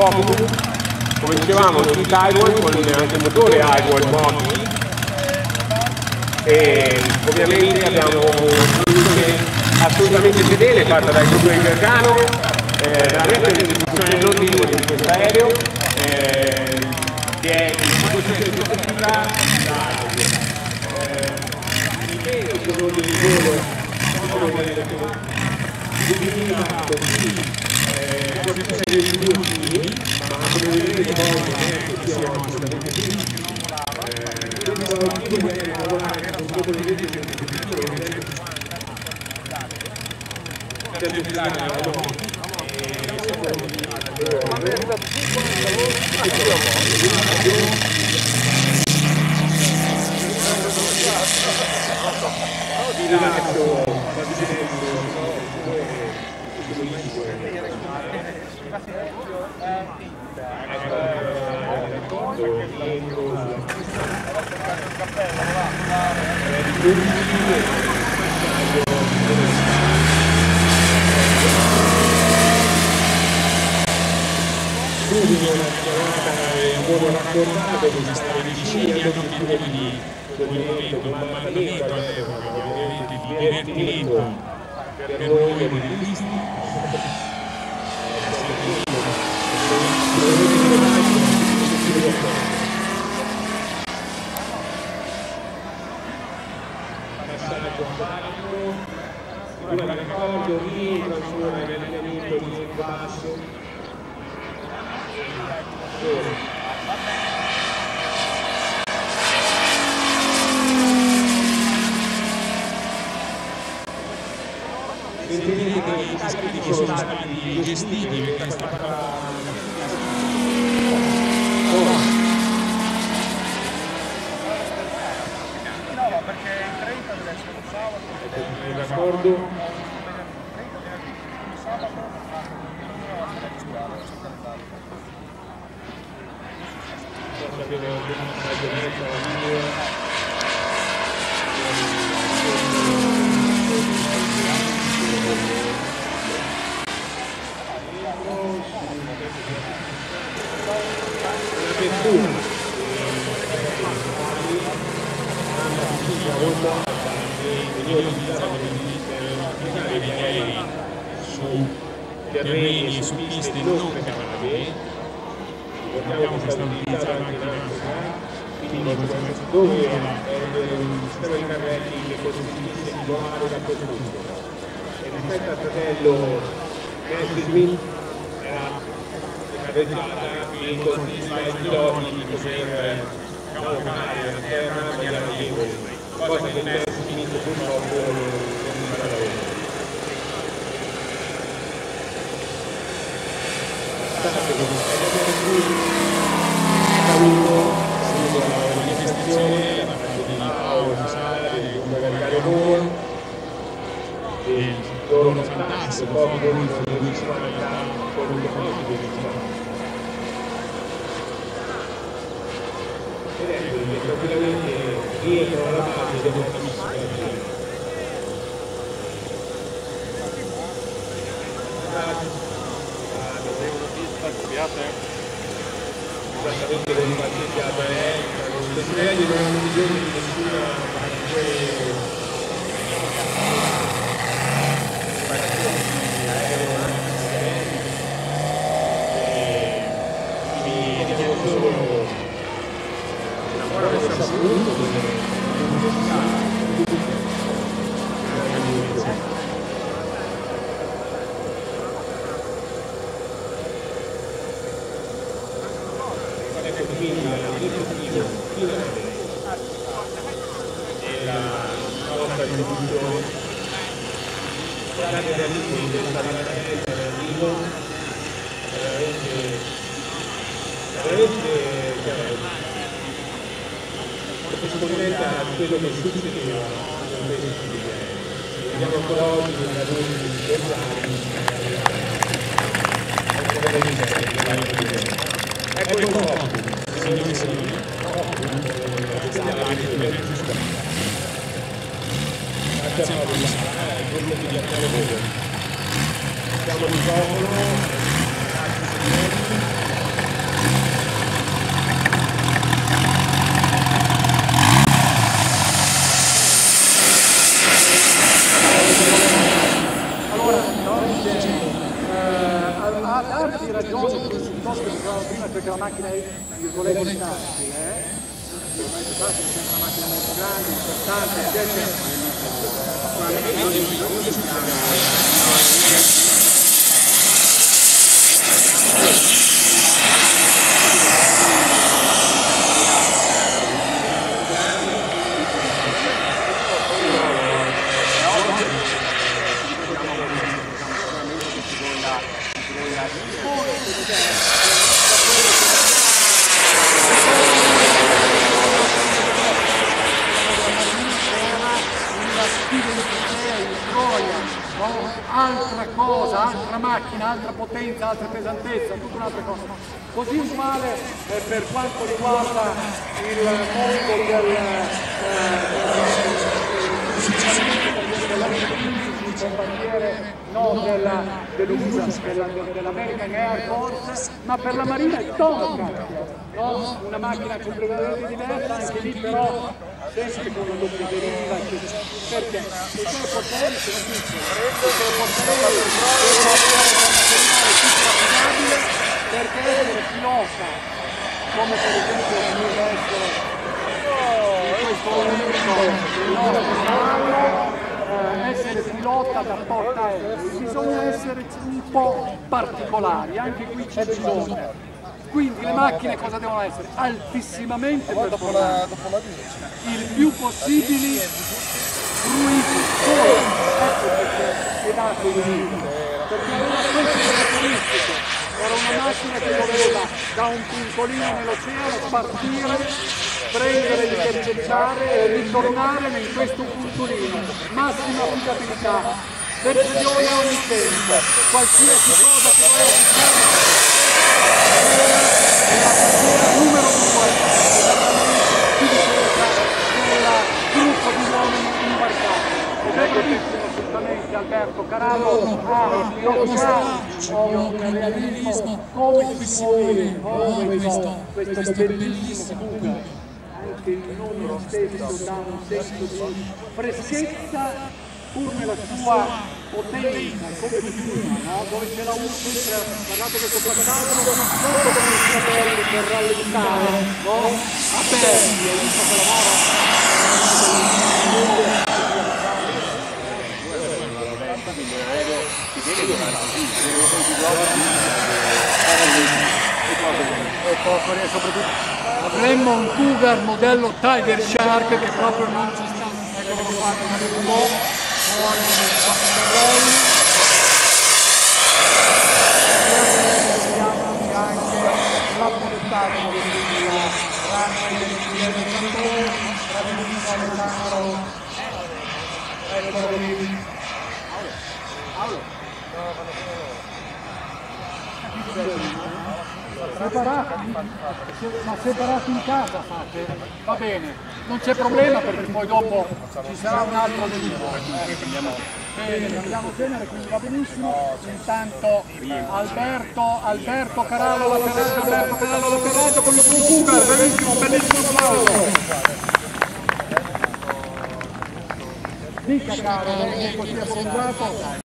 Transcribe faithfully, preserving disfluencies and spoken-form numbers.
poco, come dicevamo, su Taiwan con anche il motore Taiwan Moki, e ovviamente abbiamo una soluzione assolutamente fedele fatta dal gruppo di Gargano, eh, veramente un'istituzione notevole di questo aereo, eh, che è in posizione successiva Buono raccordato, di stare vicini anche in termini di collegamento, comandamento all'epoca, ovviamente di divertimento per noi modellisti. Passaggio a Fabio, ora raccordo, rientro ancora nell'elemento di basso. Vedete che i discreti che sono stati gestiti per questa parola perché il trenta deve essere un sabato, d'accordo? Su terreni e su piste non cavate, ricordiamo che è stato utilizzato anche in Africa, quindi dove è un sistema di carretti che consentisse di volare da questo punto. E rispetto al fratello Nancy Smith era carrettata che consentiva ai piloti di poter cavalcare la terra in maniera agevole, cosa che Nancy Smith purtroppo non farà lavoro. Seguito la manifestazione, la parte di Paolo Sala, di Magario Moore, il loro fantastico poco con il duemilacinquanta con un documento duemilacinquanta. Ed ecco che tranquillamente dietro alla base della missione. Esattamente come parcheggiata è, le sirene non hanno bisogno di nessuna quindi vediamo solo una buona messa a punto quindi l'obiettivo finale e la nostra esecuzione guardate veramente questa veramente l'arrivo veramente veramente corrispondente a quello che succedeva in questi video. Vediamo ancora oggi nella luce di Bersani ecco il corpo. Signori e signori, grazie a Paolo Sala, il gruppo di Attuale Vogo. Siamo di popolo, grazie signori. ragione, piuttosto che dicevamo prima, perché la macchina è virgolette facile, eh? Virgolette facile, sempre una macchina molto grande, importante, eccetera. Altra cosa, altra macchina, altra potenza, altra pesantezza, tutta un'altra cosa. Così uguale eh, per quanto riguarda il mondo del bombardiere no, dell'U S A, dell'American Air Force, ma per la Marina è Tomcat, no? Una macchina completamente diversa, anche lì però sempre con una doppia deriva, perché? Perché i suoi portaerei sono piccoli, perché i portaerei devono avere un materiale più affidabile, perché essere pilota, come per esempio deve essere in questo momento il nostro cavallo, eh, essere pilota da portaerei, bisogna essere un po' particolari, anche qui c'è bisogno. Quindi le macchine cosa devono essere? Altissimamente performanti, il più possibili fruibili, solo, ecco perché è dato il limite, perché aveva queste caratteristiche, era una macchina che doveva da un pincolino nell'oceano partire, prendere, liquefiare e ritornare in questo puntolino, massima affidabilità, precisione ogni tempo, qualsiasi cosa che voleva fare. Era numero due di difesa del gruppo di uomini imbarcati. Ed è bravissimo assolutamente Alberto Carallo a pilotare un realismo come si muove questo, questo bellissimo Cougar. Anche il nome stesso dà un senso di freschezza pur nella sua potenza, come di prima, no? Dove c'era uno sempre, guardate questo passaggio, sotto come si aperti per rallentare, no? Aperti, hai visto che lavora? E soprattutto avremmo un Cougar modello Tiger Shark che proprio non ci sta, ecco che fa un po'. La portata della rana del direttore, Alessandro, eccolo lì. Separati, ma separati in casa fate? Va bene, non c'è problema perché poi dopo ci sarà un altro delirio. Bene, cambiamo genere, quindi va benissimo. Intanto Alberto, Alberto Carallo, l'atterraggio, Alberto Carallo, l'atterraggio con il suo Cougar, bellissimo, bellissimo applauso. Dica caro, non è così appoggiato.